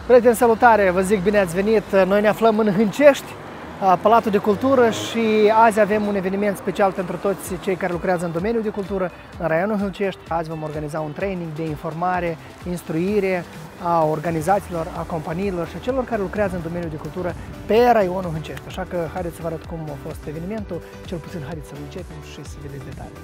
Prieteni, salutare! Vă zic bine ați venit! Noi ne aflăm în Hâncești, Palatul de Cultură, și azi avem un eveniment special pentru toți cei care lucrează în domeniul de cultură în raionul Hâncești. Azi vom organiza un training de informare, instruire a organizațiilor, a companiilor și a celor care lucrează în domeniul de cultură pe raionul Hâncești. Așa că haideți să vă arăt cum a fost evenimentul, cel puțin haideți să începem și să vedeți detalii.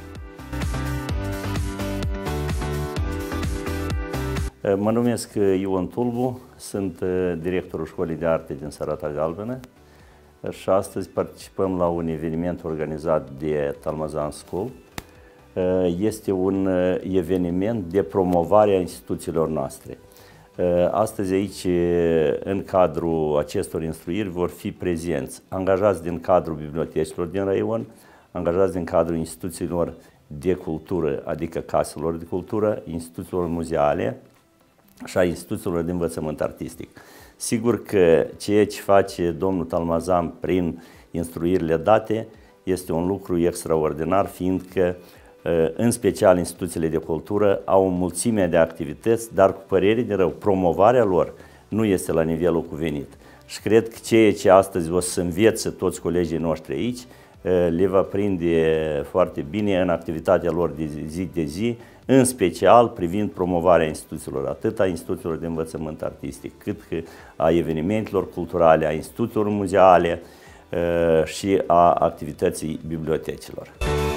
Mă numesc Ion Tulbu, sunt directorul Școlii de Arte din Sărata Galbenă și astăzi participăm la un eveniment organizat de Talmazan School. Este un eveniment de promovare a instituțiilor noastre. Astăzi aici, în cadrul acestor instruiri, vor fi prezenți angajați din cadrul bibliotecilor din raion, angajați din cadrul instituțiilor de cultură, adică caselor de cultură, instituțiilor muzeale și a instituțiilor de învățământ artistic. Sigur că ceea ce face domnul Talmazan prin instruirile date este un lucru extraordinar, fiindcă în special instituțiile de cultură au o mulțime de activități, dar cu părere de rău, promovarea lor nu este la nivelul cuvenit. Și cred că ceea ce astăzi o să învețe toți colegii noștri aici le va prinde foarte bine în activitatea lor de zi, în special privind promovarea instituțiilor, atât a instituțiilor de învățământ artistic, cât a evenimentelor culturale, a instituțiilor muzeale și a activității bibliotecilor.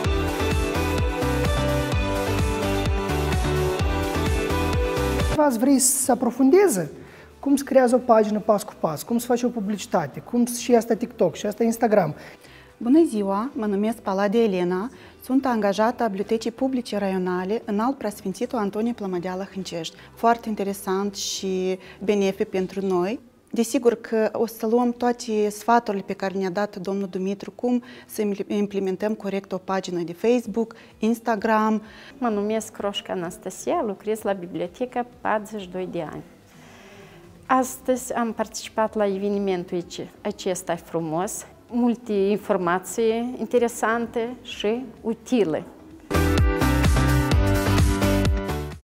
Ați vrei să aprofundeze cum se creează o pagină pas cu pas, cum se face o publicitate, cum și asta TikTok și asta Instagram. Bună ziua, mă numesc Palade Elena, sunt angajată a Bibliotecii Publice Raionale Înalt Preasfințitul Antonie Plămădea la Hâncești. Foarte interesant și benefic pentru noi. Desigur că o să luăm toate sfaturile pe care ne-a dat domnul Dumitru, cum să implementăm corect o pagină de Facebook, Instagram. Mă numesc Croșca Anastasia, lucrez la bibliotecă 42 de ani. Astăzi am participat la evenimentul acesta frumos, multe informații interesante și utile.